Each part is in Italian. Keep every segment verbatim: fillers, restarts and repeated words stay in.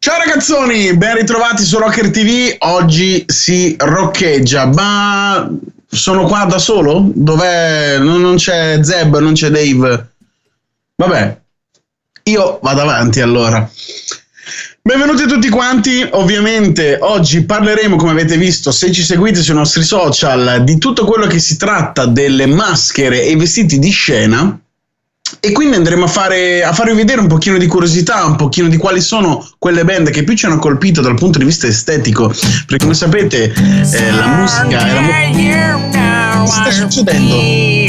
Ciao ragazzoni, ben ritrovati su Rocker ti vu. Oggi si roccheggia, ma sono qua da solo? Dov'è? Non, non c'è Zeb, non c'è Dave. Vabbè, io vado avanti allora. Benvenuti tutti quanti. Ovviamente oggi parleremo, come avete visto se ci seguite sui nostri social, di tutto quello che si tratta delle maschere e i vestiti di scena. E quindi andremo a fare a farvi vedere un pochino di curiosità, un pochino di quali sono quelle band che più ci hanno colpito dal punto di vista estetico, perché come sapete eh, la musica è la mu- sta succedendo? Ehi,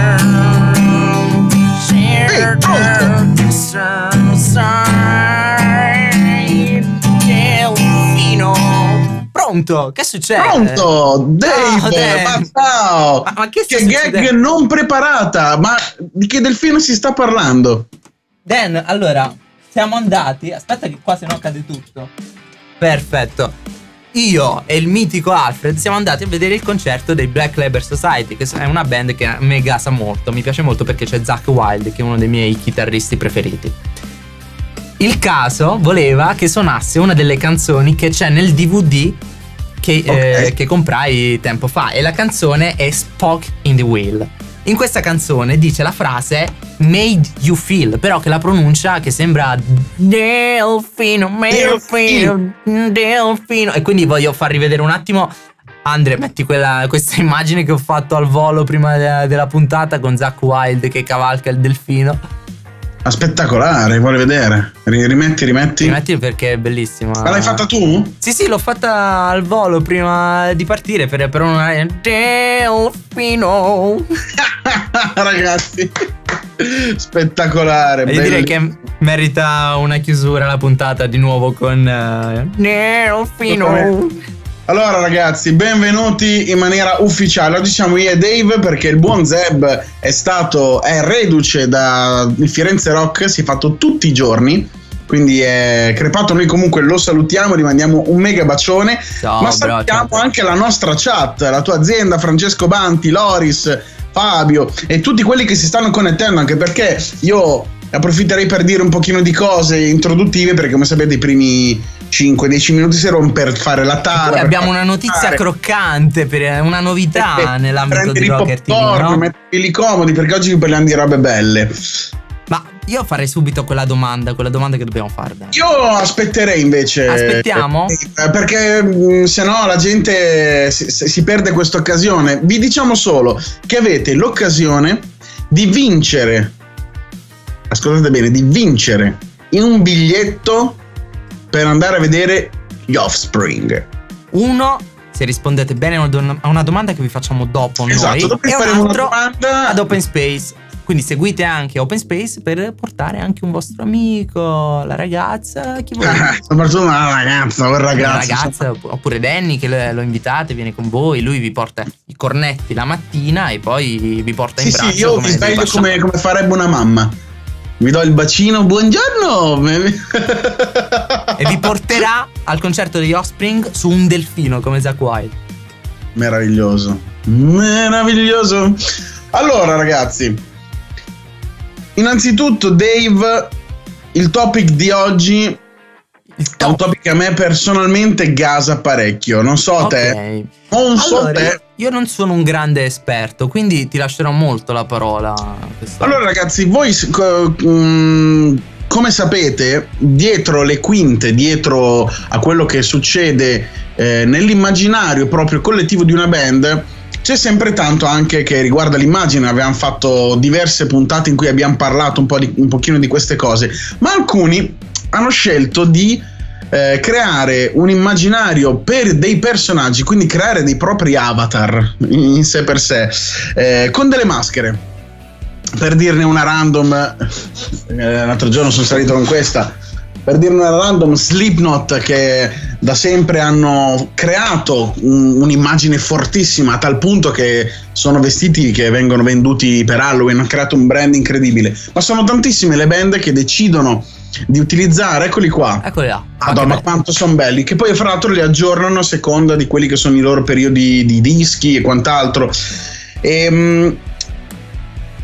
pronto? Pronto? Che succede? Pronto? Dave, oh, Dave. Ma ciao! Ma, ma che, che gag non preparata! Ma di che delfino si sta parlando? Dan, allora, siamo andati. Aspetta che qua se no cade tutto. Perfetto. Io e il mitico Alfred siamo andati a vedere il concerto dei Black Label Society, che è una band che mi gasa molto. Mi piace molto perché c'è Zakk Wylde, che è uno dei miei chitarristi preferiti. Il caso voleva che suonasse una delle canzoni che c'è nel D V D che, okay. eh, che comprai tempo fa, e la canzone è Spoke in the Wheel. In questa canzone dice la frase Made You Feel, però che la pronuncia che sembra Delfino, Delfino, Delfino. E quindi voglio far rivedere un attimo. Andre, metti quella, questa immagine che ho fatto al volo prima de- della puntata con Zakk Wylde che cavalca il delfino. Spettacolare, vuole vedere. Rimetti, rimetti. Rimetti perché è bellissima. Ma l'hai fatta tu? Sì, sì, l'ho fatta al volo prima di partire per, per un delfino. Ragazzi, spettacolare. E direi che merita una chiusura la puntata di nuovo con uh, delfino. Allora ragazzi, benvenuti in maniera ufficiale. Oggi siamo io e Dave perché il buon Zeb è stato, è reduce da il Firenze Rock, si è fatto tutti i giorni, quindi è crepato. Noi comunque lo salutiamo, gli mandiamo un mega bacione. Ciao, ma salutiamo bro, anche la nostra chat, la tua azienda, Francesco Banti, Loris, Fabio e tutti quelli che si stanno connettendo, anche perché io approfitterei per dire un pochino di cose introduttive, perché come sapete i primi cinque dieci minuti servono per fare la tara. Poi abbiamo una notizia fare. croccante, per una novità nell'ambito di Rocker ti vu, no? Metterli comodi perché oggi vi parliamo di robe belle. Ma io farei subito quella domanda, quella domanda che dobbiamo fare. Io aspetterei invece. Aspettiamo? Perché se no la gente si, si perde questa occasione. Vi diciamo solo che avete l'occasione di vincere, ascoltate bene, di vincere in un biglietto per andare a vedere gli Offspring. Uno, se rispondete bene a una domanda che vi facciamo dopo, esatto, noi, dopo e faremo un altro una domanda ad Open Space. Quindi seguite anche Open Space per portare anche un vostro amico, la ragazza, chi vuole. Ah, soprattutto una ragazza, un ragazzo. Una ragazza, oppure Danny che lo invitate, viene con voi, lui vi porta i cornetti la mattina e poi vi porta in sì, braccio. Sì, io vi sveglio come, come farebbe una mamma. Vi do il bacino, buongiorno. E vi porterà al concerto degli Offspring su un delfino come Zakk Wylde. Meraviglioso, meraviglioso. Allora ragazzi, innanzitutto Dave, il topic di oggi è un topic che a me personalmente gasa parecchio. Non so okay. te. Non so allora, te. Io non sono un grande esperto, quindi ti lascerò molto la parola. Allora ragazzi, voi um, come sapete, dietro le quinte, dietro a quello che succede eh, nell'immaginario proprio collettivo di una band, c'è sempre tanto anche che riguarda l'immagine. Abbiamo fatto diverse puntate in cui abbiamo parlato un po' di, un pochino di queste cose, ma alcuni hanno scelto di eh, creare un immaginario per dei personaggi, quindi creare dei propri avatar in sé per sé, eh, con delle maschere. Per dirne una random, eh, l'altro giorno sono salito con questa. Per dirne una random, Slipknot, che da sempre hanno creato un, un'immagine fortissima, a tal punto che sono vestiti che vengono venduti per Halloween, hanno creato un brand incredibile. Ma sono tantissime le band che decidono di utilizzare, eccoli qua, eccoli là, Madonna, quanto sono belli, che poi fra l'altro li aggiornano a seconda di quelli che sono i loro periodi di dischi e quant'altro. E,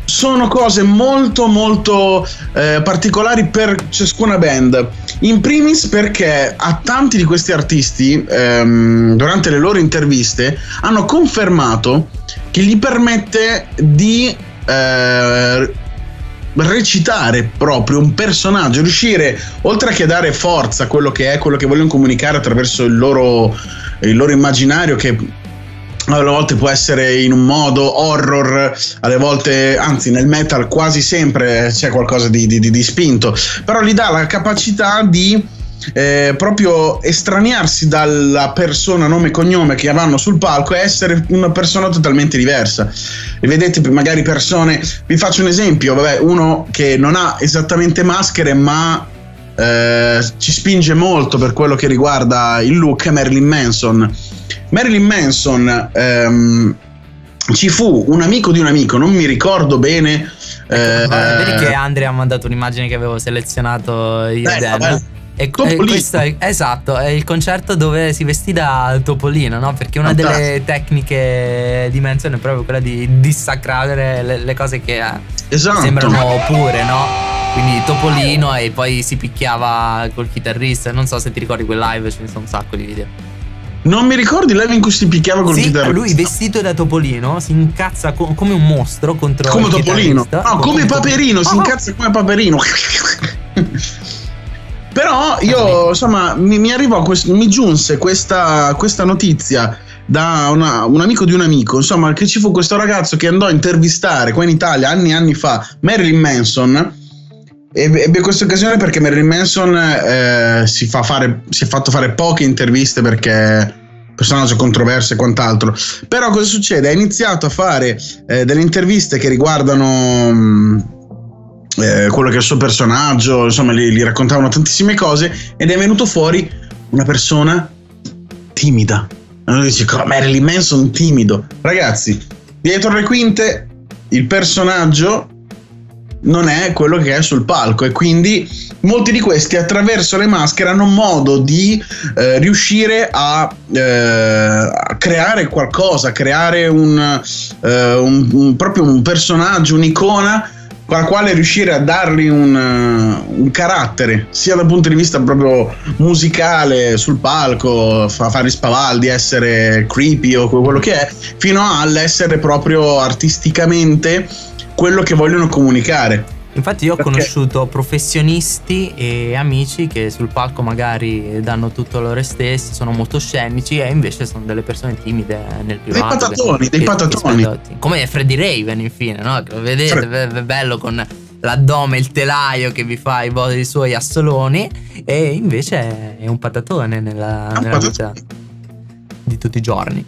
sono cose molto molto eh, particolari per ciascuna band. In primis perché a tanti di questi artisti ehm, durante le loro interviste hanno confermato che gli permette di eh, recitare proprio un personaggio, riuscire oltre che dare forza a quello che è, quello che vogliono comunicare attraverso il loro, il loro immaginario, che alle volte può essere in un modo horror, alle volte, anzi nel metal quasi sempre c'è qualcosa di, di, di spinto, però gli dà la capacità di eh, proprio estraniarsi dalla persona, nome e cognome che vanno sul palco e essere una persona totalmente diversa. E vedete magari persone, vi faccio un esempio, vabbè, uno che non ha esattamente maschere ma eh, ci spinge molto per quello che riguarda il look, è Marilyn Manson. Marilyn Manson ehm, ci fu un amico di un amico, non mi ricordo bene. Eh, vabbè, vedi che Andrea ha mandato un'immagine che avevo selezionato io e Dan. E, e questo è, esatto, è il concerto dove si vestì da Topolino, no? Perché una Fantastico. delle tecniche di Manson è proprio quella di dissacrare le, le cose che esatto. sembrano pure, no? Quindi Topolino e poi si picchiava col chitarrista. Non so se ti ricordi quel live, ce ne sono un sacco di video. Non mi ricordi live in cui si picchiava col sì, chitarrista? Lui vestito da Topolino si incazza co come un mostro contro come il Topolino. No, come, come Paperino, oh. si incazza come Paperino. Però io, insomma, mi, mi arrivò, mi giunse questa, questa notizia da una, un amico di un amico, insomma, che ci fu questo ragazzo che andò a intervistare qua in Italia anni e anni fa Marilyn Manson. Ebbe questa occasione perché Marilyn Manson eh, si, fa fare, si è fatto fare poche interviste perché personaggio controverso e quant'altro. Però cosa succede? Ha iniziato a fare eh, delle interviste che riguardano mh, eh, quello che è il suo personaggio, insomma gli, gli raccontavano tantissime cose ed è venuto fuori una persona timida. E uno dice, Marilyn Manson timido. Ragazzi, dietro le quinte il personaggio non è quello che è sul palco e quindi molti di questi attraverso le maschere hanno modo di eh, riuscire a, eh, a creare qualcosa, a creare un, eh, un, un proprio un personaggio, un'icona con la quale riuscire a dargli un, un carattere sia dal punto di vista proprio musicale sul palco, fa fare spavaldi, essere creepy o quello che è, fino all'essere proprio artisticamente quello che vogliono comunicare. Infatti io ho Perché? conosciuto professionisti e amici che sul palco magari danno tutto loro stessi, sono molto scenici e invece sono delle persone timide nel privato. Dei patatoni, che, dei patatoni. Che come Freddie Raven infine, no? Che lo vedete, Fred. bello con l'addome, il telaio che vi fa i, i suoi assoloni e invece è un patatone nella, un nella patatone. vita di tutti i giorni.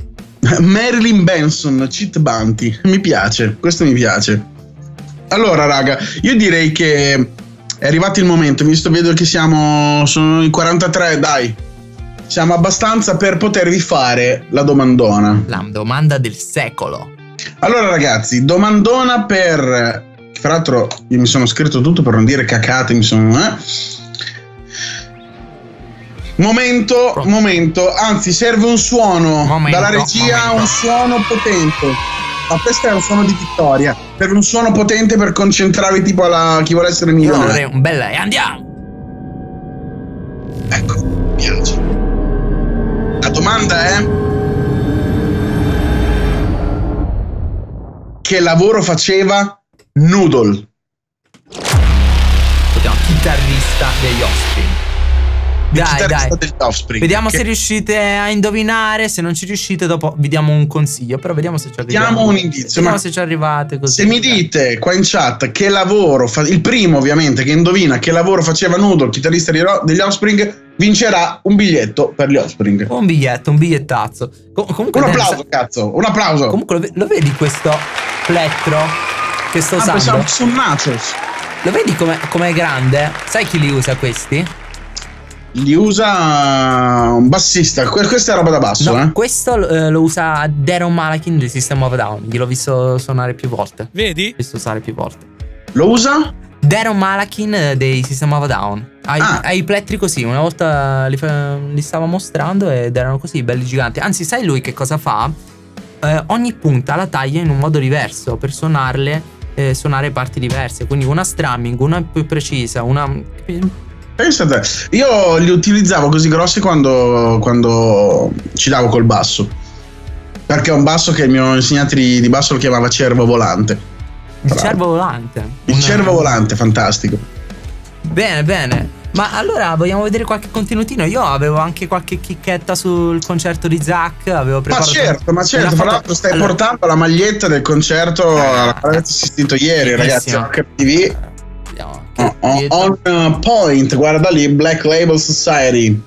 Marilyn Manson, Cheat Bounty, mi piace, questo mi piace. Allora raga, io direi che è arrivato il momento, visto vedo che siamo, sono i quarantatré, dai, siamo abbastanza per potervi fare la domandona. La domanda del secolo. Allora ragazzi, domandona per, fra l'altro io mi sono scritto tutto per non dire cacate, mi sono... Eh? Momento, Pronto. momento, anzi serve un suono momento, dalla regia, momento. un suono potente. Ma questo è un suono di vittoria. Per un suono potente per concentrarvi tipo alla chi vuole essere milionario. Un bel e andiamo. Ecco, mi piace. La domanda è: che lavoro faceva Noodle? Chitarrista degli Offspring. Dai, dai. Vediamo che... se riuscite a indovinare. Se non ci riuscite, dopo vi diamo un consiglio. Però vediamo se ci arrivate. Diamo un indizio. Vediamo ma se ci arrivate così. Se mi dite qua in chat che lavoro fa... il primo ovviamente che indovina che lavoro faceva Noodle, chitarrista degli Offspring, vincerà un biglietto per gli Offspring. Un biglietto, un bigliettazzo. Com comunque un applauso, Dan, cazzo, un applauso. Comunque lo, lo vedi questo plettro che sto ah, usando? Sono nachos. Lo vedi com'è com grande? Sai chi li usa questi? Li usa un bassista. Questa è roba da basso, no, eh? Questo eh, lo usa Daron Malakin del System of a Down. Gliel'ho visto suonare più volte. Vedi? L'ho visto usare più volte. Lo usa? Daron Malakin dei System of a Down. Ai, ah. ai plettri così. Una volta li, li stava mostrando ed erano così belli giganti. Anzi, sai lui che cosa fa? Eh, ogni punta la taglia in un modo diverso per suonarle eh, suonare parti diverse, quindi una strumming, una più precisa, una... Pensate, io li utilizzavo così grossi quando, quando ci davo col basso, perché è un basso che il mio insegnante di, di basso lo chiamava cervo volante. Il cervo volante. Il una... cervo volante, fantastico. Bene, bene. Ma allora vogliamo vedere qualche contenutino? Io avevo anche qualche chicchetta sul concerto di Zach. Avevo preparato. Ma certo, ma certo. Fra l'altro stai allora... portando la maglietta del concerto alla quale avete assistito ieri, ragazzi. H T V. Vediamo. Oh, oh, on uh, point, guarda lì, Black Label Society.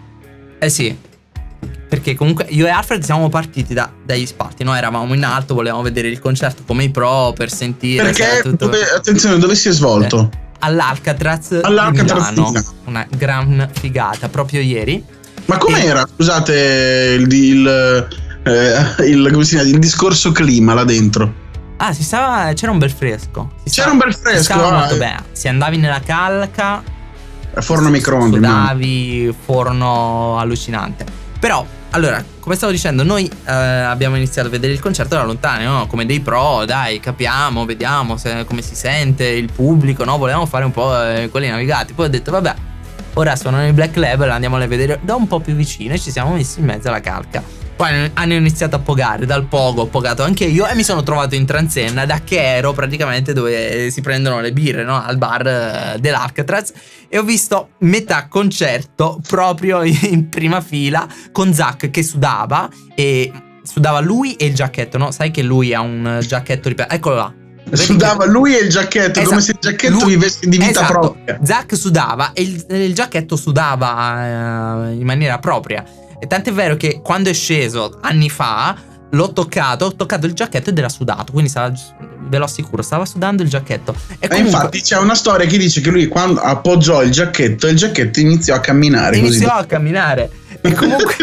Eh sì. Perché comunque io e Alfred siamo partiti da, dagli spalti, no? Eravamo in alto, volevamo vedere il concerto come i pro per sentire. Perché, tutto... dove, attenzione, dove si è svolto? Eh. All'Alcatraz, All'Alcatraz di Milano, una gran figata proprio ieri. Ma com'era? E... Scusate il, il, eh, il, come si chiama, il discorso clima là dentro. Ah, si stava, c'era un bel fresco. Si c'era stava, un bel fresco. Si stava ah, molto bene. Si andavi nella calca. Forno microonde. Sudavi, forno allucinante. Però, allora, come stavo dicendo, noi eh, abbiamo iniziato a vedere il concerto da lontano, no? Come dei pro, dai, capiamo, vediamo se, come si sente il pubblico, no? Volevamo fare un po' eh, quelli navigati. Poi ho detto, vabbè, ora suonano i Black Label, andiamo a vedere da un po' più vicino e ci siamo messi in mezzo alla calca. Poi hanno iniziato a pogare, dal pogo ho pogato anche io e mi sono trovato in transenna da che ero praticamente dove si prendono le birre, no? Al bar dell'Alcatraz, e ho visto metà concerto proprio in prima fila con Zach che sudava, e sudava lui e il giacchetto, no? Sai che lui ha un giacchetto ripeto, eccolo là. Sudava lui e il giacchetto, esatto. Come se il giaccetto lui, vivesse di vita esatto. propria. Zach sudava e il, il giacchetto sudava uh, in maniera propria. E tant'è vero che quando è sceso anni fa l'ho toccato, ho toccato il giacchetto ed era sudato. Quindi stava, ve lo assicuro, stava sudando il giacchetto. E comunque, infatti c'è una storia che dice che lui quando appoggiò il giacchetto, il giacchetto iniziò a camminare. Iniziò così. a camminare. E comunque,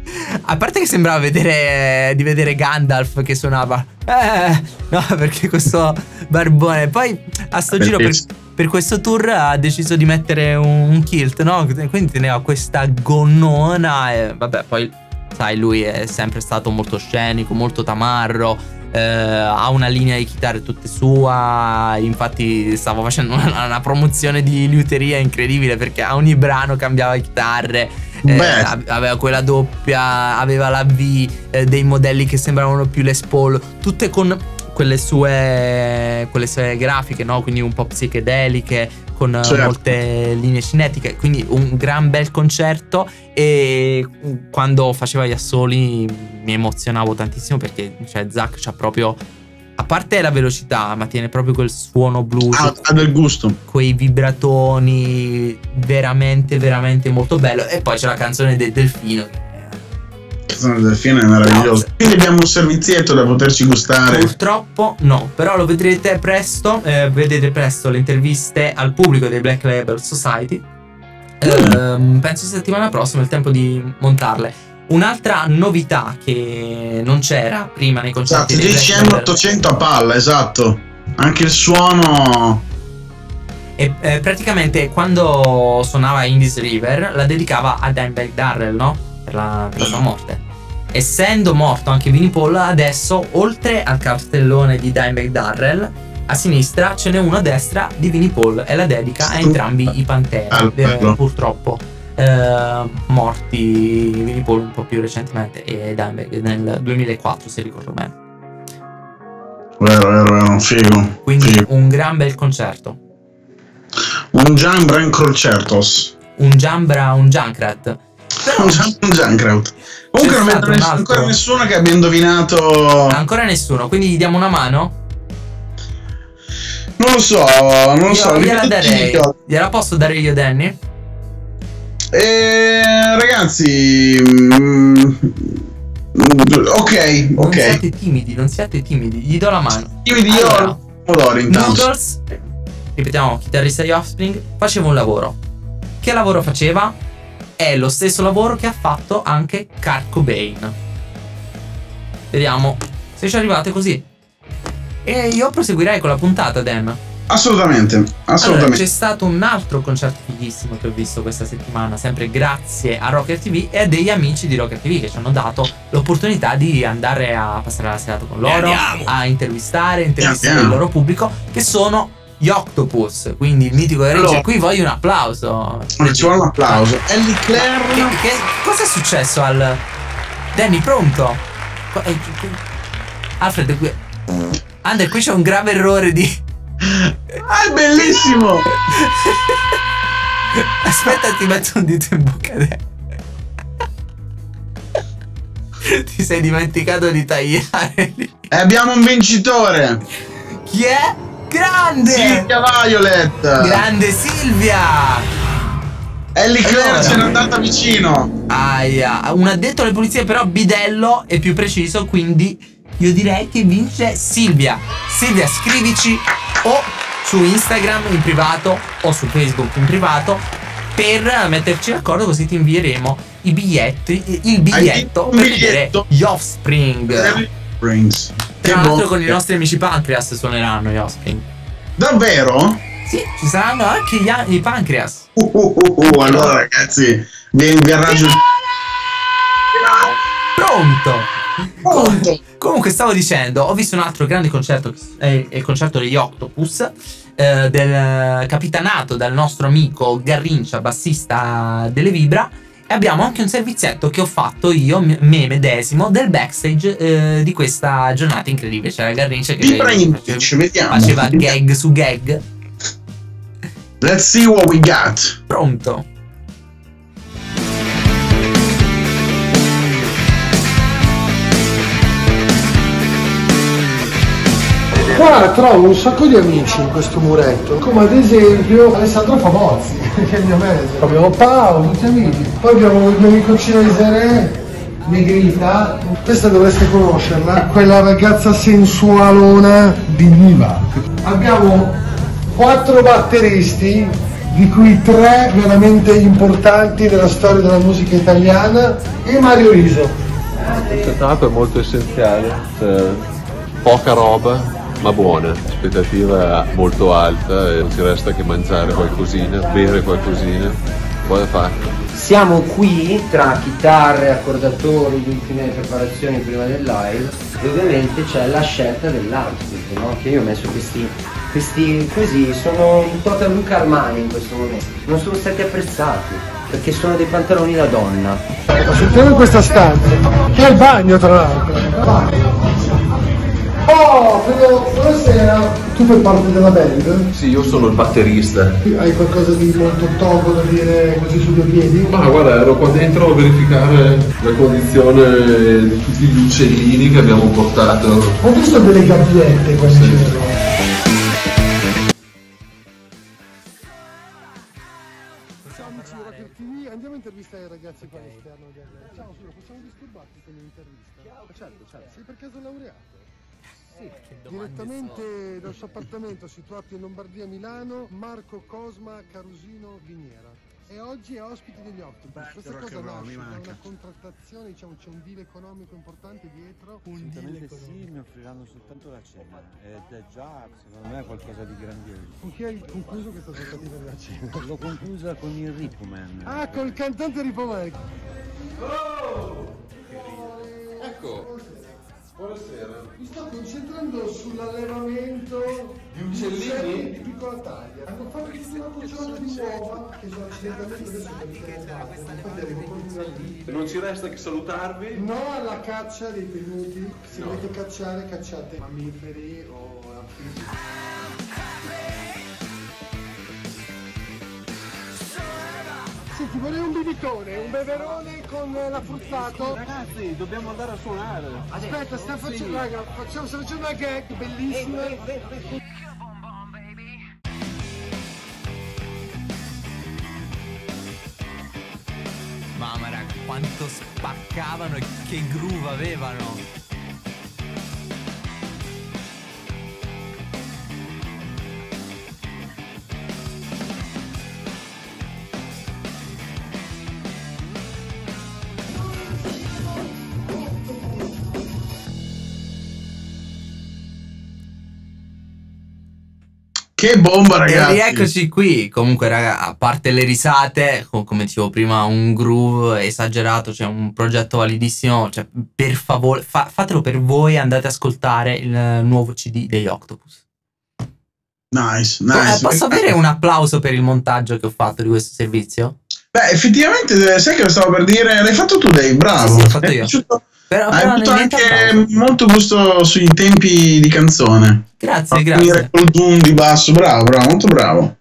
a parte che sembrava vedere, di vedere Gandalf che suonava. Eh, no, perché questo barbone. Poi a sto giro per, per questo tour ha deciso di mettere un, un kilt, no? Quindi teneva questa gonnona e vabbè, poi sai, lui è sempre stato molto scenico, molto tamarro, eh, ha una linea di chitarre tutta sua. Infatti stavo facendo una, una promozione di liuteria incredibile, perché a ogni brano cambiava chitarre, eh, aveva quella doppia, aveva la V, eh, dei modelli che sembravano più Les Paul, tutte con quelle sue, quelle sue grafiche, no? Quindi un po' psichedeliche, con certo. molte linee cinetiche. Quindi un gran bel concerto. E quando faceva gli assoli mi emozionavo tantissimo, perché cioè, Zach c'ha proprio, a parte la velocità, ma tiene proprio quel suono blues, ha, ha del gusto, quei vibratoni, veramente veramente molto bello. E poi c'è la canzone del Delfino. Il Delfino è meraviglioso. No, quindi abbiamo un servizietto da poterci gustare. Purtroppo no, però lo vedrete presto. eh, Vedete presto le interviste al pubblico dei Black Label Society. mm. eh, Penso settimana prossima, è il tempo di montarle. Un'altra novità che non c'era prima nei concerti, esatto, dei Black Label ottocento a palla, esatto. Anche il suono. E eh, praticamente quando suonava Indies River la dedicava a Dimebag Darrell, no? Per la, per la sua morte. Essendo morto anche Vinnie Paul, adesso oltre al cartellone di Dimebag Darrell a sinistra ce n'è uno a destra di Vinnie Paul, e la dedica a entrambi i Pantera, eh, purtroppo eh, morti Vinnie Paul un po' più recentemente e Dimebag nel duemilaquattro, se ricordo bene. Vero, vero, vero, figo. Quindi figo. Un gran bel concerto. Un Jambra in concertos. Un Jambra, un Junkrat. Però, un Junkrat. Comunque non vedo ness- ancora nessuno che abbia indovinato. Ancora nessuno, quindi gli diamo una mano? Non lo so, non lo io, so. Gliela darei. Gliela posso dare io, Danny? Eh, ragazzi. Mm, ok, non ok. siate timidi, non siate timidi. Gli do la mano. Timidi io. Allora, Pomodoro intanto. Noodles, ripetiamo, chitarrista di Offspring, faceva un lavoro. Che lavoro faceva? È lo stesso lavoro che ha fatto anche Kurt Cobain. Vediamo se ci arrivate così. E io proseguirei con la puntata, Dan. Assolutamente, assolutamente. Allora, c'è stato un altro concerto fighissimo che ho visto questa settimana, sempre grazie a Rocker ti vu e a degli amici di Rocker ti vu che ci hanno dato l'opportunità di andare a passare la serata con loro, a intervistare, intervistare il loro pubblico, che sono gli Octopus, quindi il mitico Ranger. Allora, qui voglio un applauso. Ci vuole un applauso. Ellie Claire. Che, che, cosa è successo al Danny, pronto? Alfred, qui Ander, qui c'è un grave errore di... Ah, è bellissimo! Aspetta, ti metto un dito in bocca. Ti sei dimenticato di tagliare. E abbiamo un vincitore. Chi è? Grande Silvia Violet. Grande Silvia. Ellie Claire allora, ce n'è andata vicino. Aia. Un addetto alle pulizie, però bidello è più preciso, quindi io direi che vince Silvia. Silvia, scrivici o su Instagram in privato o su Facebook in privato per metterci d'accordo, così ti invieremo i biglietti, il biglietto per vedere gli Offspring. Tra l'altro con i nostri amici Pancreas suoneranno gli Offspring. Davvero? Sì, ci saranno anche gli, i Pancreas. Uh, uh, uh, uh, allora ragazzi, vi, vi arraggio. Pronto? Pronto. Comunque stavo dicendo, ho visto un altro grande concerto, eh, il concerto degli Octopus, eh, del capitanato dal nostro amico Garrincia, bassista delle Vibra, e abbiamo anche un servizietto che ho fatto io, me medesimo, del backstage eh, di questa giornata incredibile. C'era Garrincia che faceva, faceva gag su gag. Let's see what we got. Pronto? Qua trovo un sacco di amici in questo muretto, come ad esempio Alessandro Famozzi, che è il mio manager. Abbiamo Paolo, tutti amici. Poi abbiamo il mio amico Cesare, Negrita, questa dovreste conoscerla, quella ragazza sensualona di Niva. Abbiamo quattro batteristi, di cui tre veramente importanti nella storia della musica italiana, e Mario Riso. Il concertato è molto essenziale, cioè, poca roba ma buona, aspettativa molto alta e non ci resta che mangiare qualcosina, bere qualcosina, poi da fare. Siamo qui tra chitarre, accordatori, le ultime preparazioni prima del live, e ovviamente c'è la scelta dell'outfit, no? Che io ho messo questi, questi così, sono un total Luca Armani in questo momento, non sono stati apprezzati perché sono dei pantaloni da donna. Sentiamo in questa stanza, che è il bagno tra l'altro. Oh, vedo, buonasera. Tu fai parte della band? Sì, io sono il batterista. Hai qualcosa di molto togo da dire così su due piedi? Ma guarda, ero qua dentro a verificare la condizione di tutti gli uccellini che abbiamo portato. Ho visto delle gabbiette qua in sì. giro. Andiamo a intervistare i ragazzi qua all'esterno. Ciao, scusa, possiamo disturbarti con un'intervista? Certo, certo. Sei per caso laureato? Sì, direttamente dal suo appartamento situato in Lombardia, Milano, Marco Cosma Carusino Viniera. E oggi è ospite degli Octopus. Questa cosa nasce da una contrattazione, diciamo c'è un deal economico importante dietro. Un deal economico. Sì, mi offriranno soltanto la cena ed è già secondo me qualcosa di grandioso. Con chi hai concluso questa trattativa della cena? L'ho conclusa con il Ripuman. Ah, col cantante Ripuman. Oh! Ecco. Buonasera. Mi sto concentrando sull'allevamento di uccellini di piccola taglia. Hanno fatto una cucciolata di uova che sono accidentalmente adesso per Non ci resta che salutarvi. No alla caccia dei tenuti. Se no. Volete cacciare, cacciate mammiferi o anfibi. Senti, vorrei un bibitone, un beverone con l'affruzzato. Ragazzi, dobbiamo andare a suonare. Aspetta, stiamo facendo, sì. Raga, facciamo, stiamo facendo una gag bellissima. Eh, eh, eh. Mamma raga, quanto spaccavano e che groove avevano. Che bomba, E ragazzi. rieccoci qui. Comunque, raga, a parte le risate, co- come dicevo prima, un groove esagerato, cioè un progetto validissimo. Cioè, per favore, fa- fatelo per voi, andate ad ascoltare il nuovo C D degli Octopus. Nice, Eh, nice. posso avere un applauso per il montaggio che ho fatto di questo servizio? Beh, effettivamente, sai che lo stavo per dire? L'hai fatto tu, Dave, bravo. Sì, sì, l'ho fatto Hai io. piaciuto- Però, Hai però avuto niente anche applauso. molto gusto sui tempi di canzone. Grazie, A grazie. finire col doom di basso, bravo, bravo, molto bravo.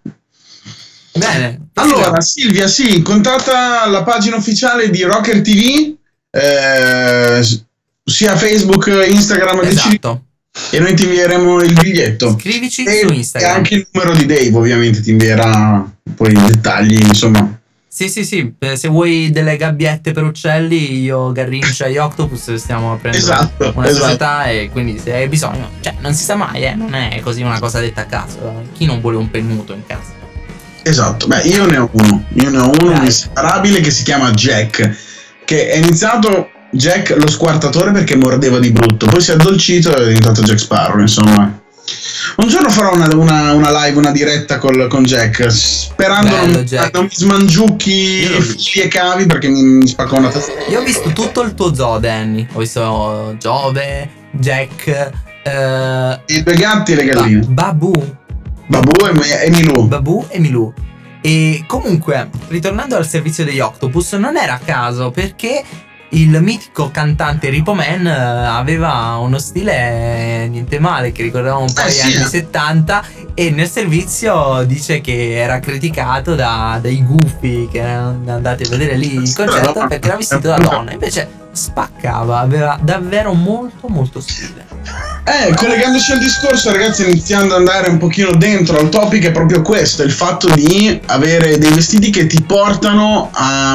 Bene. Allora, Silvia, sì, contatta la pagina ufficiale di Rocker T V, eh, s- sia Facebook, Instagram, decidi- Esatto. e noi ti invieremo il biglietto. Scrivici E, su e Instagram. anche il numero di Dave, ovviamente, ti invierà poi i dettagli, insomma. Sì, sì, sì. eh, Se vuoi delle gabbiette per uccelli, io, Garrincia e Octopus stiamo aprendo Esatto, una esatto. società e quindi se hai bisogno, cioè non si sa mai, eh, non è così una cosa detta a caso. Chi non vuole un pennuto in casa? Esatto, beh, io ne ho uno, io ne ho uno Dai. inseparabile che si chiama Jack, che è iniziato Jack lo squartatore perché mordeva di brutto, poi si è addolcito e è diventato Jack Sparrow, insomma. Un giorno farò una, una, una live, una diretta col, con Jack, sperando Bello, non, Jack. non mi smangiucchi Io l'ho visto. fili e cavi perché mi, mi spacca una testa. Io ho visto tutto il tuo zoo, Danny. Ho visto Giove, Jack, eh, I due gatti e le Ba- galline, Babu. Babu e, e Milù. Babu e Milù. E comunque, ritornando al servizio degli Octopus, non era a caso perché il mitico cantante Repo Man eh, aveva uno stile eh, niente male che ricordava un po' Eh, gli sì, anni eh. settanta e nel servizio dice che era criticato da, dai gufi che erano andati a vedere lì il concerto perché era vestito da donna, invece spaccava, aveva davvero molto molto stile. Eh, collegandoci al discorso, ragazzi, iniziando ad andare un pochino dentro al topic, è proprio questo, il fatto di avere dei vestiti che ti portano a,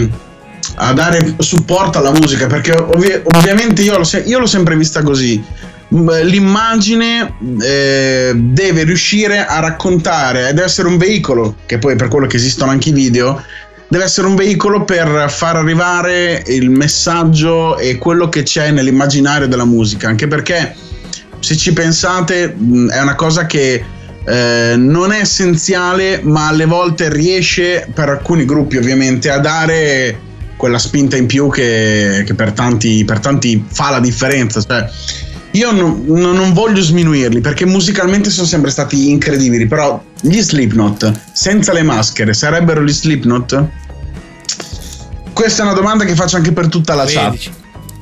a dare supporto alla musica, perché ovvi- ovviamente io l'ho, se- io l'ho sempre vista così. M- L'immagine eh, deve riuscire a raccontare, deve essere un veicolo, che poi per quello che esistono anche i video, deve essere un veicolo per far arrivare il messaggio e quello che c'è nell'immaginario della musica, anche perché se ci pensate mh, è una cosa che eh, non è essenziale, ma alle volte riesce, per alcuni gruppi ovviamente, a dare quella spinta in più che, che per tanti, per tanti fa la differenza. Cioè, io non, non voglio sminuirli perché musicalmente sono sempre stati incredibili, però gli Slipknot senza le maschere sarebbero gli Slipknot? Questa è una domanda che faccio anche per tutta la Vedici.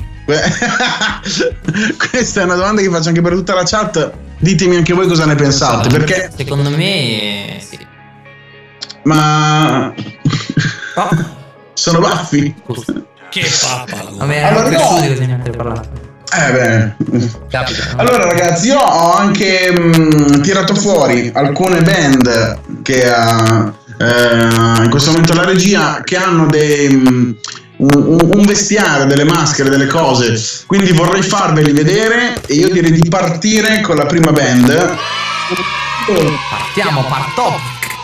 chat. Questa è una domanda che faccio anche per tutta la chat. Ditemi anche voi cosa ne pensate, perché Secondo me sì. ma Oh, sono baffi. scusa. Che papalo. Vabbè, erano Allora, cresciuti no. così neanche parlato. Eh beh. Capita, no? Allora ragazzi, io ho anche mh, tirato fuori alcune band che ha eh, in questo momento la regia, che hanno dei, mh, un, un vestiario, delle maschere, delle cose, quindi vorrei farveli vedere e io direi di partire con la prima band, Partiamo, partop.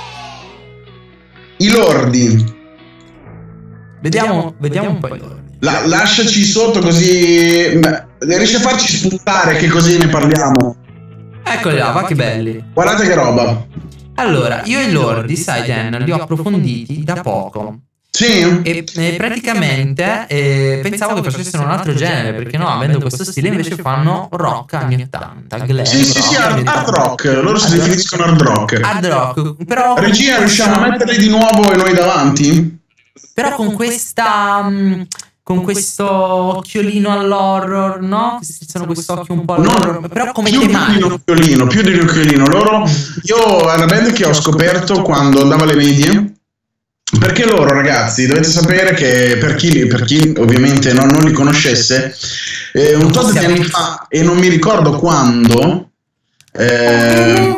i Lordi. Vediamo, vediamo un po' i loro. La- lasciaci sotto così mh, riesci a farci spuntare che così ne parliamo. Eccoli là, va che belli. Guardate che roba. Allora, io e Lordi, sai Dan, li ho approfonditi da poco. Sì? E eh, praticamente eh, pensavo che facessero un altro genere, perché no, avendo questo stile invece fanno rock anni ottanta, glam Sì, sì, sì, rock, hard, anni hard ottanta. rock, loro si definiscono hard rock. Hard rock, però Regia, riusciamo a metterli di nuovo e noi davanti? però con questa mh, con questo occhiolino all'horror, no? Che sono questo occhio un po' all'horror, No, però come più di un tematica. occhiolino, più di un occhiolino. Loro, io è una band che ho scoperto quando andavo alle medie. Perché loro, ragazzi, dovete sapere che per chi, per chi ovviamente non, non li conoscesse, eh, un tot di anni fa, e non mi ricordo quando, eh,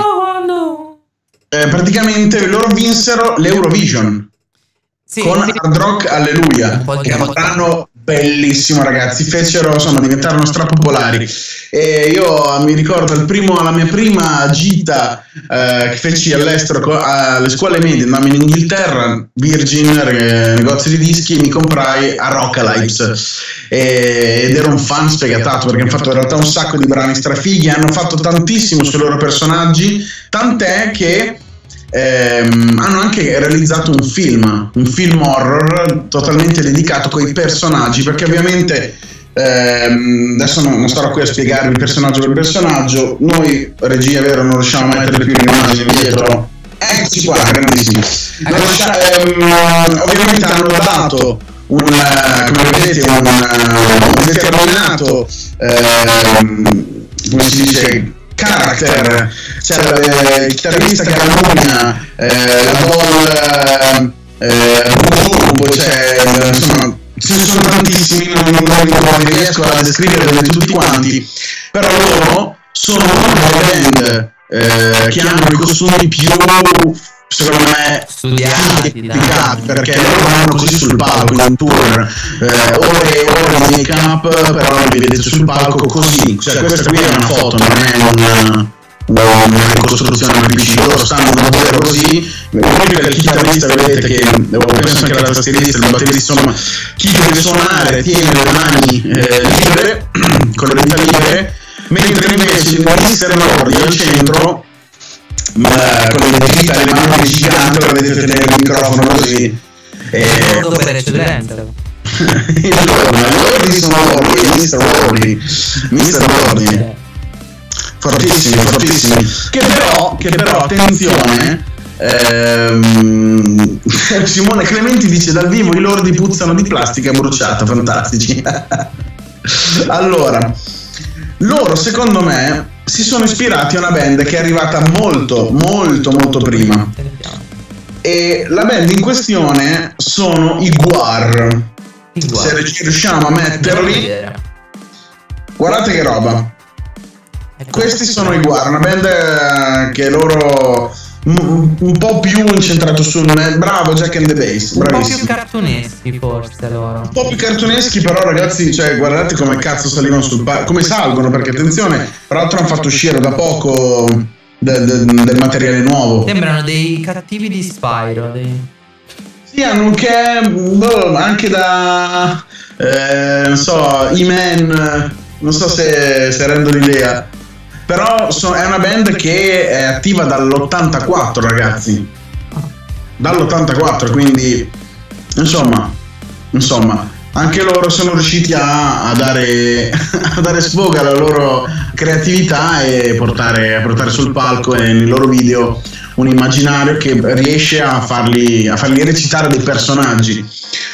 eh, praticamente loro vinsero l'Eurovision Sì, con sì. Hard Rock Alleluia, Un po' di che è un rock. brano Bellissimo, ragazzi, fecero, insomma, diventarono strapopolari. E io mi ricordo il primo, la mia prima gita eh, che feci all'estero co- alle scuole medie, andammo in Inghilterra, Virgin, eh, negozio di dischi, e mi comprai a Rockalights e, ed ero un fan sfegatato perché hanno fatto in realtà un sacco di brani strafighi, hanno fatto tantissimo sui loro personaggi, tant'è che Ehm, hanno anche realizzato un film, un film horror totalmente dedicato coi personaggi, perché ovviamente ehm, adesso non, non starò qui a spiegarvi il personaggio per personaggio, noi regia vero non riusciamo a mettere più l'immagine dietro, eccoci qua, grandissimi. Riuscia- ehm, ovviamente hanno dato un, come vedete, un, un determinato ehm, come si dice, character. C'è il chitarrista che armonia, eh, la doll, eh, poi c'è, insomma, ce ne sono tantissimi, non, non, non riesco a descriverli tutti quanti, però loro sono una band eh, che hanno i costumi più, secondo me, studiati, studiati perché loro vanno così sul palco in tour, eh, ore e ore di make up, però li vedete sul palco così, cioè questa qui è una foto, non è un una ricostruzione del P C, loro stanno davvero così, proprio il chitarrista vedete che penso anche la tastierista, il batterista, insomma chi deve suonare tiene le mani eh, libere con le dita libere, mentre invece il mister Lordi al centro ma, con le dita e le mani giganti lo vedete tenere il microfono così e modo per eccellenza. Il Lordi sono Lordi, il mister Lordi, mister Lordi fortissimi, fortissimi, che però, che però attenzione, ehm, Simone Clementi dice dal vivo i lordi puzzano di plastica bruciata, fantastici. Allora, loro secondo me si sono ispirati a una band che è arrivata molto, molto, molto prima, e la band in questione sono i Gwar. Se riusciamo a metterli, guardate che roba. Questi sono i Gwar, una band che loro un, un po' più incentrato sul bravo Jack and the Bass, un bravissimo. po' più cartuneschi forse loro. Un po' più cartuneschi, però ragazzi, cioè guardate come cazzo salivano sul palco, come salgono, perché attenzione, tra l'altro hanno fatto uscire da poco de, de, del materiale nuovo. Sembrano dei cattivi di Spyro, dei... Sì, hanno che boh, anche da eh, non so, E-Man, non so se, se rendo l'idea. Però so, è una band che è attiva dall'ottantaquattro, ragazzi. Dall'ottantaquattro, quindi insomma, insomma, anche loro sono riusciti a, a, dare, a dare sfogo alla loro creatività e portare, a portare sul palco e nei loro video un immaginario che riesce a farli, a farli recitare dei personaggi.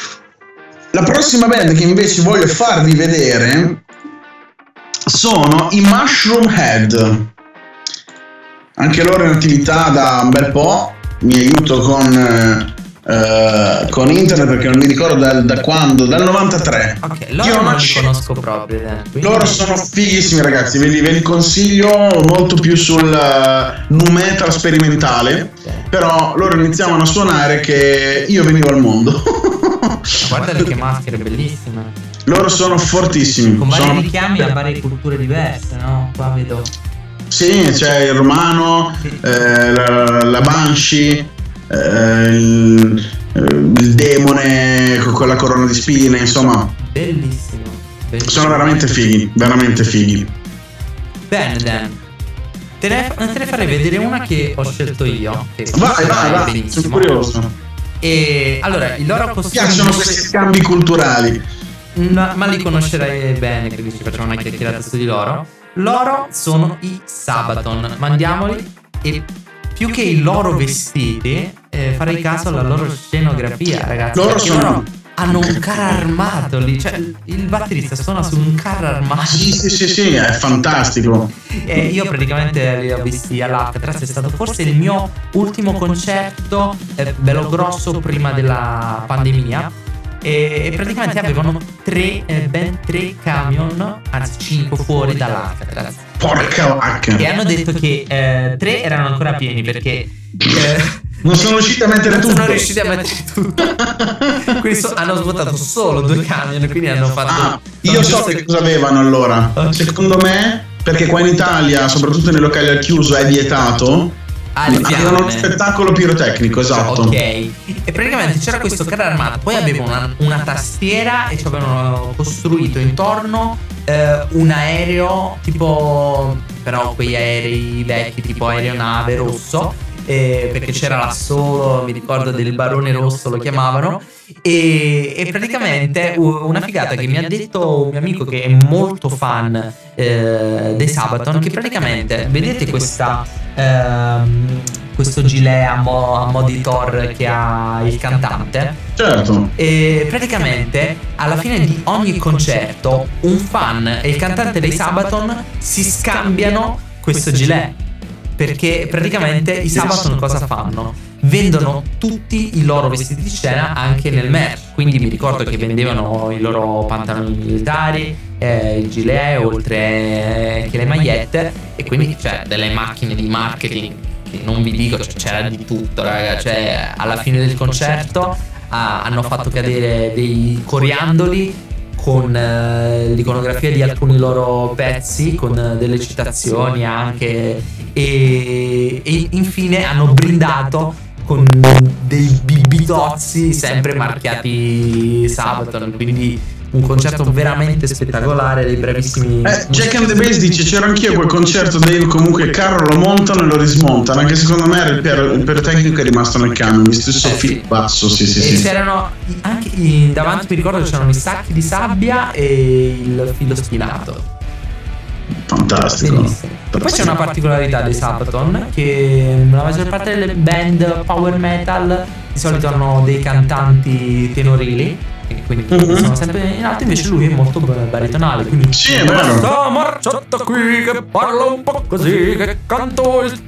La prossima band che invece voglio farvi vedere sono i Mushroom Head, anche loro in attività da un bel po', mi aiuto con, eh, con internet perché non mi ricordo da, da quando, dal novantatré. Ok, loro Io non li conosco proprio. Eh, quindi... Loro sono fighissimi ragazzi, ve li, ve li consiglio, molto più sul uh, nu metal sperimentale, okay. Però loro iniziavano a suonare che io venivo al mondo. Guardate che maschere bellissime. Loro sono fortissimi. Con vari sono... richiami a varie culture diverse, no? Qua vedo. Sì, c'è il romano, sì. eh, la, la Banshee, eh, il, il demone con la corona di spine, insomma. Bellissimo. Bellissimo. Sono veramente fighi, veramente fighi. Bene, Dan. Te ne, te ne farei vedere una che ho scelto io. Che vai, vai, vai, sono curioso. E allora, i loro costumi... Mi piacciono questi scambi culturali. No, ma li conoscerai bene, che ci facciamo una chiacchierata su di loro. Loro sono i Sabaton. Mandiamoli. E più che i loro vestiti, eh, farei caso alla loro scenografia, ragazzi. Loro sono... loro hanno un carro armato lì. Cioè, il batterista suona su un carro armato. Sì, sì, sì, sì, è fantastico. E io praticamente li ho visti all'Alcatraz. È stato forse il mio ultimo concerto eh, bello grosso prima della pandemia. E praticamente avevano tre, eh, ben tre camion, anzi cinque fuori dall'Alcatraz. Porca vacca! E hanno detto che eh, tre erano ancora pieni perché eh, Non sono riusciti a mettere non tutto. sono riusciti a mettere tutto. Quindi so, hanno svuotato solo due camion, quindi hanno fatto. Ah, io so che cosa avevano allora. Secondo me, perché qua in Italia, soprattutto nei locali al chiuso, è vietato. Ah, le avevano uno fiamme. spettacolo pirotecnico, esatto. Ok. E praticamente c'era questo carro armato. Poi avevano una, una tastiera e ci avevano costruito intorno eh, un aereo tipo, però quei aerei vecchi tipo aeronave rosso. Eh, perché c'era l'assolo, mi ricordo, del Barone Rosso lo chiamavano. E, e praticamente una figata che mi ha detto un mio amico che è molto fan eh, dei Sabaton, che praticamente vedete questa ehm, questo gilet a mo, a mo' di Thor che ha il cantante. Certo. E praticamente alla fine di ogni concerto un fan e il cantante dei Sabaton si scambiano questo gilet. Perché praticamente i Sabaton cosa fanno? Vendono tutti i loro vestiti di scena anche nel merch. Quindi mi ricordo che vendevano i loro pantaloni militari, eh, il gilet, oltre che le magliette. E quindi cioè delle macchine di marketing che non vi dico, cioè, c'era di tutto, raga. Cioè alla fine del concerto ah, hanno fatto cadere dei coriandoli con eh, l'iconografia di alcuni loro pezzi, con eh, delle citazioni anche, e, e infine hanno brindato con dei bibitozzi sempre marchiati Sabaton, quindi un concerto veramente spettacolare, dei bravissimi. Eh, Jack and the Bass dice: c'ero anch'io quel concerto Dave, comunque il carro lo montano e lo rismontano, anche secondo me il, per, il pirotecnico è rimasto nel camion, visto il soffitto sì. basso, sì sì e sì. c'erano anche i, davanti mi ricordo che c'erano i sacchi di sabbia e il filo spinato. Fantastico. Benissimo. Poi c'è una particolarità dei Sabaton, che la maggior parte delle band power metal di solito hanno dei cantanti tenorili, e quindi Mhm. sono sempre in alto, invece lui è molto baritonale, quindi Sì, è vero. questa marciata qui che parla un po' così, che canto il...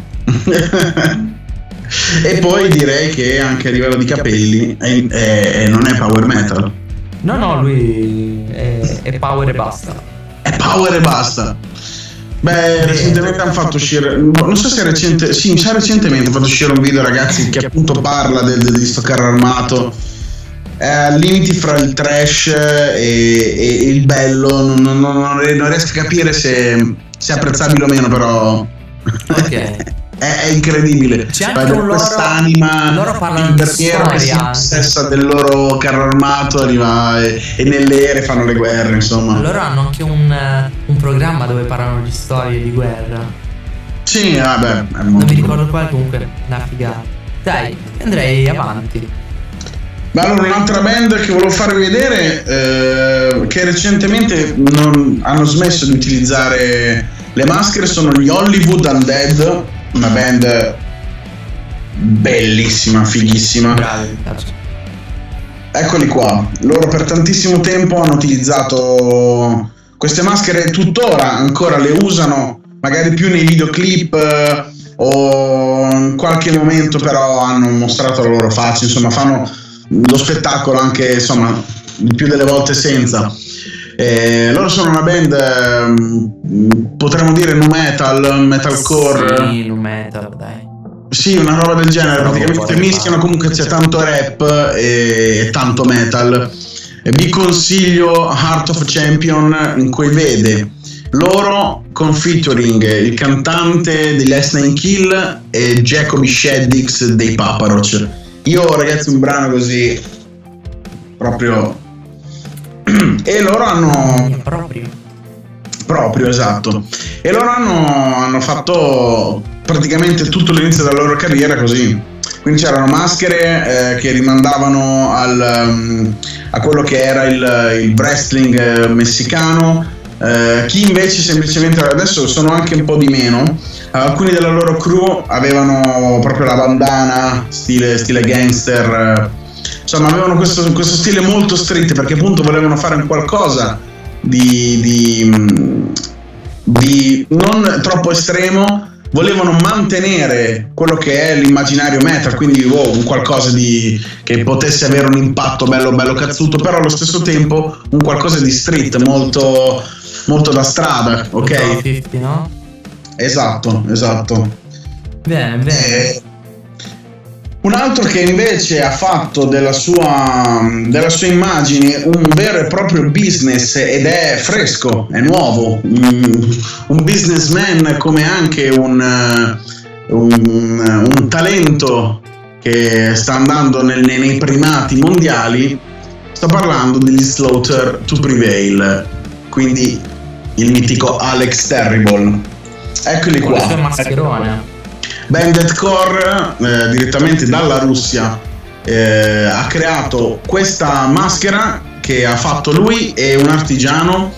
E poi direi che anche a livello di capelli è, è- non è power metal, No no, lui è, è power e basta. è power e basta. Beh, recentemente hanno fatto uscire, non so se è recente, sì, mi sa recentemente hanno fatto uscire un video, ragazzi, che appunto parla del, del- di sto carro armato. È al limiti fra il trash e, e il bello, non, non- non- non riesco a capire se, se è apprezzabile o meno, però Ok. è, è incredibile. C'è anche Guarda, un loro- quest'anima loro parlano di inverniera che si storia. ossessa del loro carro armato, arriva e, e nelle ere fanno le guerre, insomma. Loro hanno anche un, eh, un programma dove parlano di storie di guerra. Sì, vabbè, è Non molto mi ricordo quale, comunque una figata. Dai, andrei avanti. Ma allora un'altra band che volevo farvi vedere, eh, che recentemente non, hanno smesso di utilizzare le maschere, sono gli Hollywood Undead, una band bellissima, fighissima. Bravi, mi piace. Eccoli qua, loro per tantissimo tempo hanno utilizzato queste maschere, tuttora ancora le usano, magari più nei videoclip eh, o in qualche momento, però hanno mostrato la loro faccia, insomma fanno lo spettacolo anche, insomma, il più delle volte senza. Eh, loro sono una band, ehm, potremmo dire nu metal, metalcore. Sì, nu metal, dai. Sì, una roba del genere, Roba praticamente un po' mischiano, comunque c'è tanto rap e, e tanto metal. E vi consiglio Heart of Champion, in cui vede loro con featuring il cantante degli Last Name Kill e Jacoby Shaddix dei Papa Roach. Io, ragazzi, un brano così proprio e loro hanno Proprio. proprio esatto e loro hanno, hanno fatto praticamente tutto l'inizio della loro carriera così, quindi c'erano maschere eh, che rimandavano al, um, a quello che era il, il wrestling eh, messicano, eh, chi invece semplicemente, adesso sono anche un po' di meno, alcuni della loro crew avevano proprio la bandana stile, stile gangster, eh, insomma avevano questo, questo stile molto street, perché appunto volevano fare un qualcosa di, di, di non troppo estremo, volevano mantenere quello che è l'immaginario metal, quindi oh, un qualcosa di, che potesse avere un impatto bello bello cazzuto, però allo stesso tempo un qualcosa di street, molto, molto da strada, ok? cinquanta, no? Esatto, esatto. Bene, bene. Eh, Un altro che invece ha fatto della sua, della sua immagine un vero e proprio business ed è fresco, è nuovo, un, un businessman come anche un, un, un talento che sta andando nel, nei primati mondiali. Sto parlando degli Slaughter to Prevail, quindi il mitico Alex Terrible. Eccoli qua. Questo è mascherone. Bandit Core, eh, direttamente dalla Russia, eh, ha creato questa maschera che ha fatto lui e un artigiano,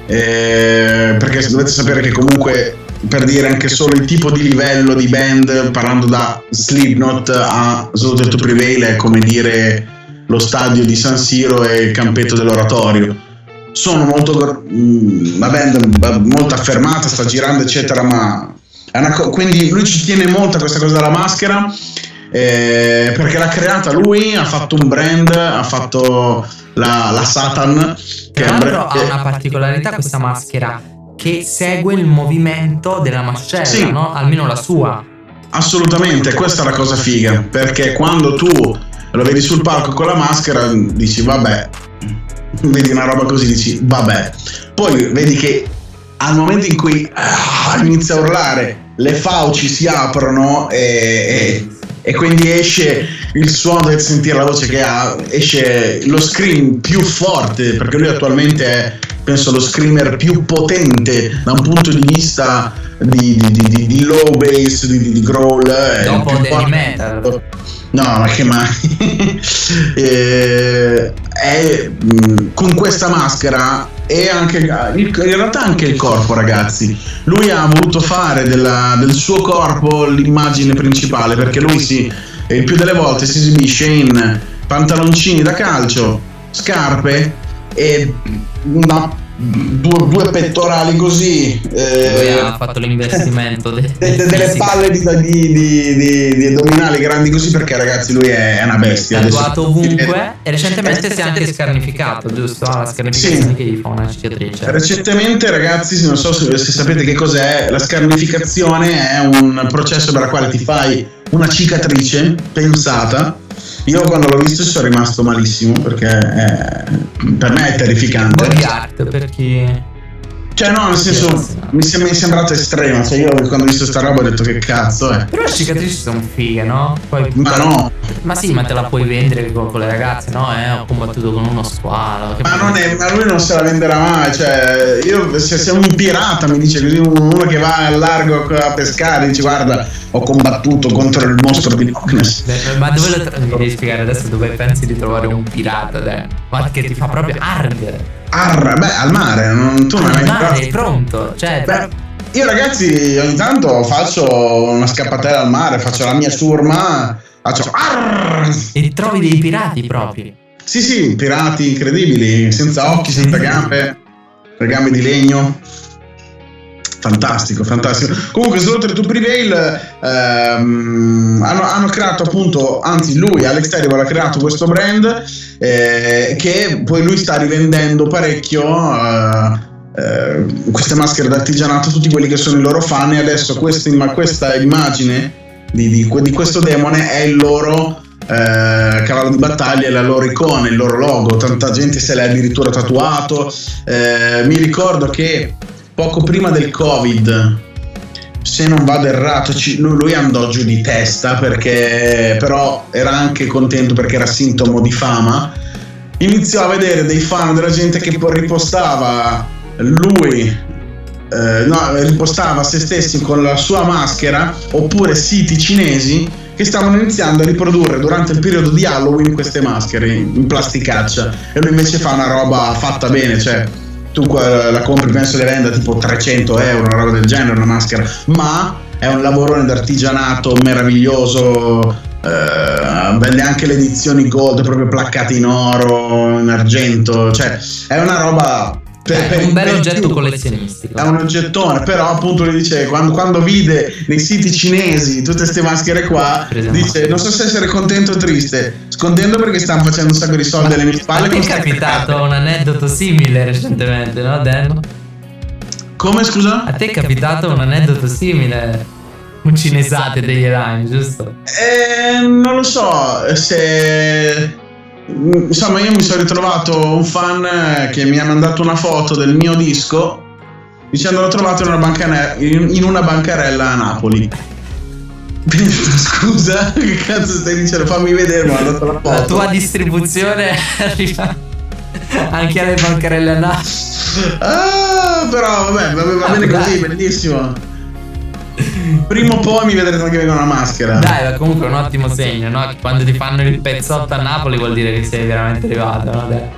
eh, perché dovete sapere che comunque, per dire anche solo il tipo di livello di band, parlando da Slipknot a Slaughter to Prevail, è come dire lo stadio di San Siro e il campetto dell'oratorio. Sono molto mh, una band molto affermata, sta girando eccetera, ma è una co- quindi lui ci tiene molto a questa cosa della maschera, eh, perché l'ha creata lui, ha fatto un brand, ha fatto la, la Satan, che Tra è un l'altro brand- ha una particolarità questa maschera, che segue il movimento della mascella, Sì. no? Almeno la sua. Assolutamente, questa è la cosa figa, perché quando tu lo vedi sul palco con la maschera dici vabbè, vedi una roba così dici vabbè, poi vedi che al momento in cui ah, inizia a urlare, le fauci si aprono e, e, e quindi esce il suono, dovete sentire la voce che ha, esce lo scream più forte, perché lui attualmente è, penso, lo screamer più potente da un punto di vista di, di, di, di low bass, di, di growl, Dopo più del forte. metal. No, ma che mai. eh, è, mh, con questa maschera e anche il, in realtà anche il corpo, ragazzi, lui ha voluto fare della, del suo corpo l'immagine principale, perché lui si, il più delle volte si esibisce in pantaloncini da calcio, scarpe e una, due, due pettorali così, eh, Lui ha fatto l'investimento de- de- de- delle fisica. palle di, di, di, di, di addominali grandi così, perché ragazzi lui è, è una bestia. Tatuato Adesso- ovunque e recentemente si è anche scarnificato, giusto? La scarnificazione Sì. che gli fa una cicatrice. Recentemente, ragazzi, non so se, se sapete che cos'è, la scarnificazione è un processo per il quale ti fai una cicatrice pensata. Io quando l'ho visto sono rimasto malissimo, perché è, per me è terrificante. Body art per chi... Cioè no, nel senso, mi, sem- mi è sembrato estremo. Cioè io quando ho visto sta roba ho detto che cazzo è. Però le cicatrici sono fighe, no? Poi, Ma no, Ma sì, ma te la puoi vendere con, con le ragazze, no? Eh, ho combattuto con uno squalo. Che ma non è, ma lui non se la venderà mai. Cioè, io se sei un pirata, mi dice così, uno che va al largo a pescare, dice guarda, ho combattuto contro il mostro di Loch Ness. Eh, Ma dove lo tra- mi devi spiegare adesso dove pensi di trovare un pirata? Dai? Ma che ti fa proprio arg. Arra, beh, al mare, non, tu non hai Al mai mare, provato? è pronto. Cioè, Beh, io ragazzi ogni tanto faccio una scappatella al mare, faccio la mia surma, faccio arr! e trovi dei pirati proprio. Sì, sì, pirati incredibili, senza occhi, senza gambe, le gambe di legno. Fantastico, fantastico. Comunque Slaughter to Prevail ehm, hanno, hanno creato appunto, anzi lui, Alex Terrible, ha creato questo brand eh, che poi lui sta rivendendo parecchio, eh, eh, queste maschere d'artigianato a tutti quelli che sono i loro fan, e adesso questa, questa immagine di, di, di questo demone è il loro eh, cavallo di battaglia, è la loro icona, il loro logo. Tanta gente se l'è addirittura tatuato. Eh, mi ricordo che poco prima del Covid, se non vado errato, ci, lui, lui andò giù di testa, perché però era anche contento perché era sintomo di fama. Iniziò a vedere dei fan della gente che poi ripostava lui, eh, no, ripostava se stessi con la sua maschera, oppure siti cinesi che stavano iniziando a riprodurre durante il periodo di Halloween queste maschere in plasticaccia, e lui invece fa una roba fatta bene, cioè tu la compri, penso le venda tipo trecento euro, una roba del genere, una maschera, ma è un lavorone d'artigianato meraviglioso. Eh, vende anche le edizioni gold proprio placcate in oro, in argento, cioè è una roba per, per È un bel per oggetto chiunque. collezionistico. È un oggettone, però appunto lui dice quando, quando vide nei siti cinesi tutte queste maschere qua, dice non so se essere contento o triste. Scontento perché stanno facendo un sacco di soldi alle mie spalle. A te è con queste capitato carte. un aneddoto simile recentemente, no Dan? Come, scusa? A te è capitato un aneddoto simile? un cinesate degli Line, giusto? Eh, non lo so se... Insomma, io mi sono ritrovato un fan che mi ha mandato una foto del mio disco dicendo l'ho trovato in una, banca- in una bancarella a Napoli. Scusa, che cazzo stai dicendo? Fammi vedere, ma ho dato la foto. La tua distribuzione arriva anche alle bancarelle a Napoli. Ah, però vabbè, va, va bene così, bellissimo. Prima o poi mi vedrete anche con una maschera. Dai, comunque è un ottimo segno, no? Che quando ti fanno il pezzotto a Napoli vuol dire che sei veramente arrivato, no? Dai.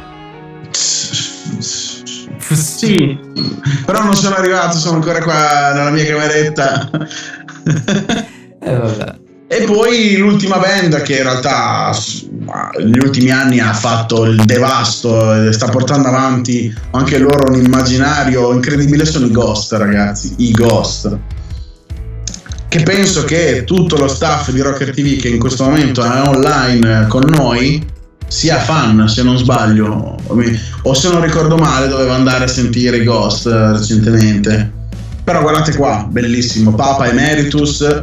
Sì, però non sono arrivato, sono ancora qua nella mia cameretta. Eh, vabbè. E poi l'ultima band che in realtà negli ultimi anni ha fatto il devasto e sta portando avanti anche loro un immaginario incredibile sono i Ghost, ragazzi, i Ghost. Che penso che tutto lo staff di Rocker T V che in questo momento è online con noi sia fan, se non sbaglio, o se non ricordo male doveva andare a sentire i Ghost recentemente. Però guardate qua, bellissimo, Papa Emeritus.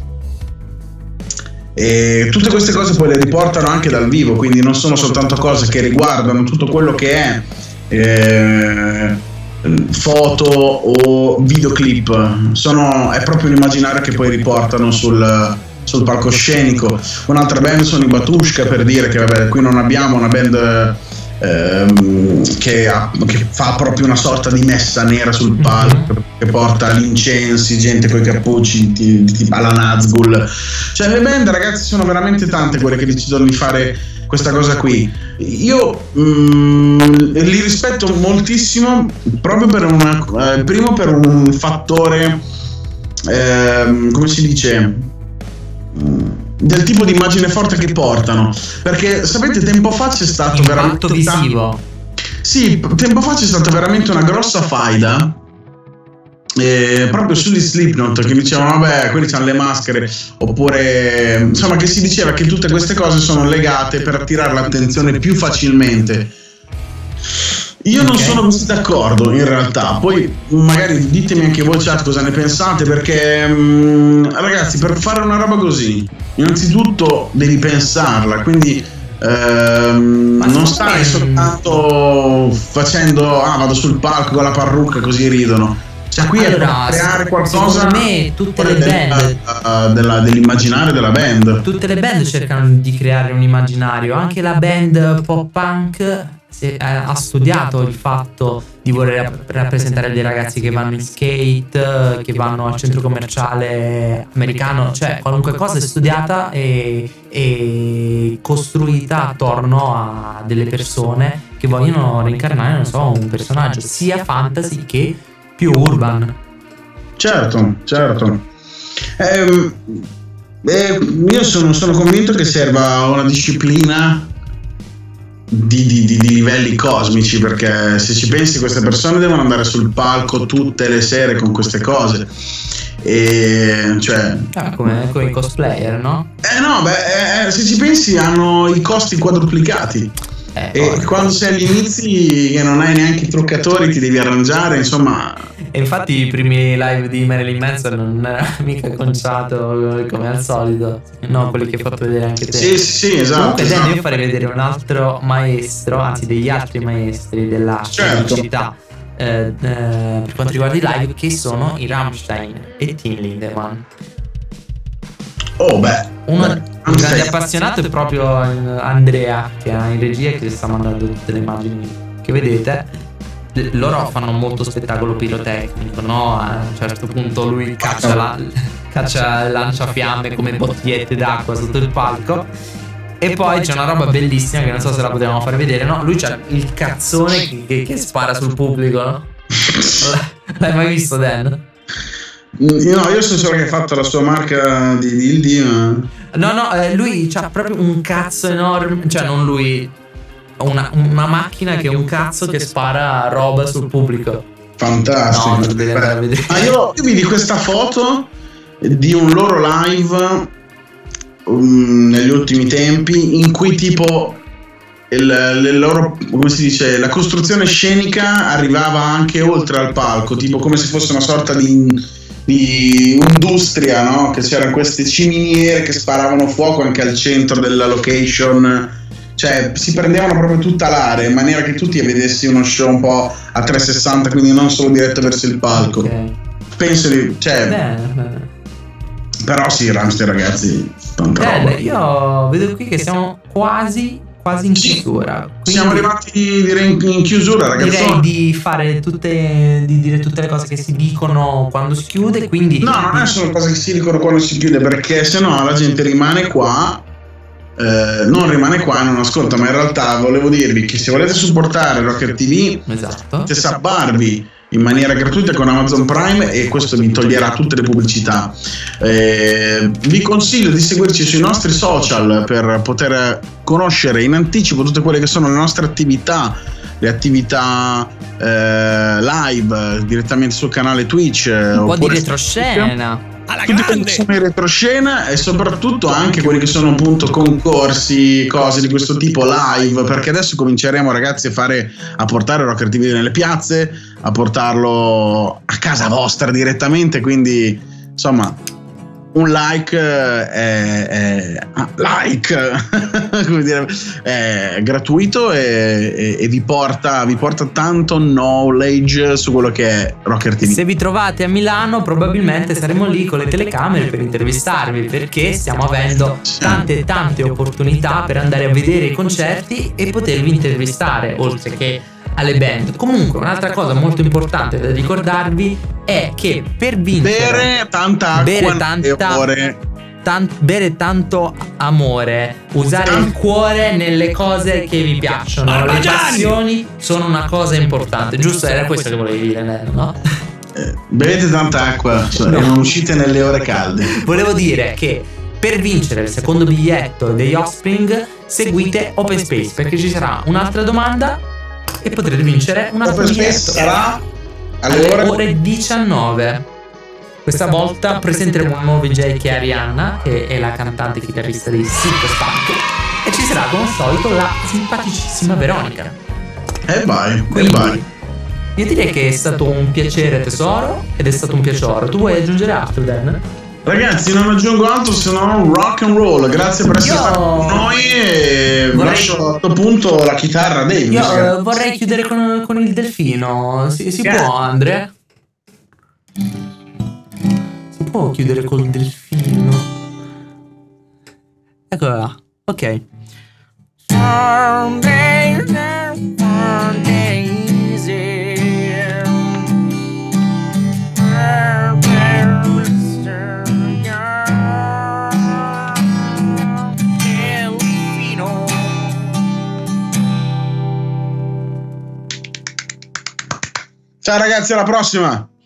E tutte queste cose poi le riportano anche dal vivo, quindi non sono soltanto cose che riguardano tutto quello che è eh, foto o videoclip, sono, è proprio un immaginario che poi riportano sul, sul palcoscenico. Un'altra band sono i Batushka, per dire che vabbè, qui non abbiamo una band ehm, che, ha, che fa proprio una sorta di messa nera sul palco, mm-hmm. che porta gli incensi, gente con i cappucci ti, ti, alla Nazgul. Cioè le band, ragazzi, sono veramente tante quelle che decidono di fare questa cosa qui. Io mm, li rispetto moltissimo proprio per una eh, primo per un fattore eh, come si dice del tipo di immagine forte che portano, perché sapete tempo fa c'è stato veramente visivo. Sì, tempo fa c'è stata veramente una grossa faida eh, proprio sugli Slipknot, che dicevano vabbè quelli hanno le maschere, oppure insomma che si diceva che tutte queste cose sono legate per attirare l'attenzione più facilmente. Io non okay. sono così d'accordo in realtà, poi magari ditemi anche voi chat cosa ne pensate, perché mh, ragazzi, per fare una roba così innanzitutto devi pensarla, quindi ehm, non stai soltanto facendo ah vado sul palco con la parrucca così ridono. Cioè qui allora, è per creare qualcosa, secondo me tutte le band della, della, dell'immaginario della band, tutte le band cercano di creare un immaginario, anche la band pop punk se, eh, ha studiato il fatto di voler rappresentare dei ragazzi che vanno in skate, che vanno al centro commerciale americano, cioè qualunque cosa è studiata e, e costruita attorno a delle persone che vogliono reincarnare, non so, un personaggio sia fantasy che più urban. Certo, certo. Eh, eh, io sono, sono convinto che serva una disciplina di, di, di, di livelli cosmici, perché se ci pensi queste persone devono andare sul palco tutte le sere con queste cose. E cioè ah, come con i cosplayer, no? Eh no, beh, eh, se ci pensi hanno i costi quadruplicati. Eh, e oh, quando sei agli inizi che non hai neanche i truccatori, ti devi arrangiare, insomma. E infatti i primi live di Marilyn Manson non era mica conciato come al solito, no, quelli che hai fatto vedere anche te. Sì, sì, sì, esatto. Comunque esatto. Io farei vedere un altro maestro, anzi degli altri maestri della scenicità, certo. eh, eh, per quanto riguarda i live, che sono i Rammstein e Till Lindemann. Oh beh, uno un grande appassionato è proprio Andrea, che ha in regia, che sta mandando tutte le immagini che vedete. Loro fanno molto spettacolo pirotecnico, no? A un certo punto lui caccia la, caccia lanciafiamme come bottigliette d'acqua sotto il palco. E poi c'è una roba bellissima che non so se la potevamo fare vedere, no? Lui c'ha il cazzone che, che, che spara sul pubblico, no? L'hai mai visto, Dan? No, io so solo che ha fatto la sua marca di dildi, ma... No, no, eh, lui c'ha proprio un cazzo enorme. Cioè non lui, una, una macchina che è un cazzo che spara roba sul pubblico. Fantastico. No, devi andare a vedere. Ah, io, io vidi questa foto di un loro live um, negli ultimi tempi, in cui tipo il, il loro, come si dice, la costruzione scenica arrivava anche oltre al palco, tipo come se fosse una sorta di di industria, no? Che c'erano queste ciminiere che sparavano fuoco anche al centro della location, cioè si prendevano proprio tutta l'area in maniera che tu ti vedessi uno show un po' a trecentosessanta, quindi non solo diretto verso il palco. Ok. Penso di, cioè, Bene, bene. però sì, Rammstein ragazzi, tanta Bene, roba. io vedo qui che siamo quasi quasi in Sì, chiusura. Quindi siamo arrivati direi in, in chiusura, direi ragazzi. di fare tutte di dire tutte le cose che si dicono quando si chiude, quindi No, non è solo cose che si dicono quando si chiude, perché sennò la gente rimane qua, eh, non rimane qua e non ascolta. Ma in realtà volevo dirvi che se volete supportare Rocker T V, esatto. potete sabbarvi in maniera gratuita con Amazon Prime e questo vi toglierà tutte le pubblicità. Eh, vi consiglio di seguirci sui nostri social per poter conoscere in anticipo tutte quelle che sono le nostre attività, le attività eh, live direttamente sul canale Twitch, Un po' di oppure retroscena. Alla tutti quelli che grande! sono in retroscena, e soprattutto anche quelli che sono appunto concorsi, cose di questo tipo live, perché adesso cominceremo ragazzi a fare, a portare Rocker T V nelle piazze, a portarlo a casa vostra direttamente, quindi insomma un like è, è ah, like come dire, è gratuito e, e, e vi porta vi porta tanto knowledge su quello che è Rocker T V. Se vi trovate a Milano probabilmente saremo lì con le telecamere per intervistarvi, perché stiamo avendo tante tante opportunità per andare a vedere i concerti e potervi intervistare, oltre che alle band. Comunque un'altra cosa molto importante da ricordarvi è che per vincere Bere tanta acqua, bere nelle tanta ore. tan- bere tanto amore, usare il cuore nelle cose che vi piacciono. Le Barbagianni! passioni sono una cosa importante, giusto? Era questo che volevi dire, Nello, no? Eh, bevete tanta acqua, cioè, No. e non uscite nelle ore calde. Volevo dire che per vincere il secondo biglietto degli Offspring seguite Open Space, perché ci sarà un'altra domanda e potrete vincere un altro Open biglietto. Space sarà alle alle ore, ore diciannove. Questa volta presenteremo un nuovo D J che è Arianna, che è la cantante e chitarrista di Silk Spunk, e ci sarà come al solito la simpaticissima Veronica. e vai, e Quindi vai. io direi che è stato un piacere tesoro, ed è stato un piacere. Tu vuoi aggiungere altro, Dan? Ragazzi, non aggiungo altro se non rock and roll. Grazie per essere Io- stati con noi e Vorrei- lascio a questo punto la chitarra a David. Io eh, vorrei chiudere con, con il delfino. Si, si può, Andre? Si può chiudere col delfino? Eccola là. Ok. Ciao ragazzi, alla prossima.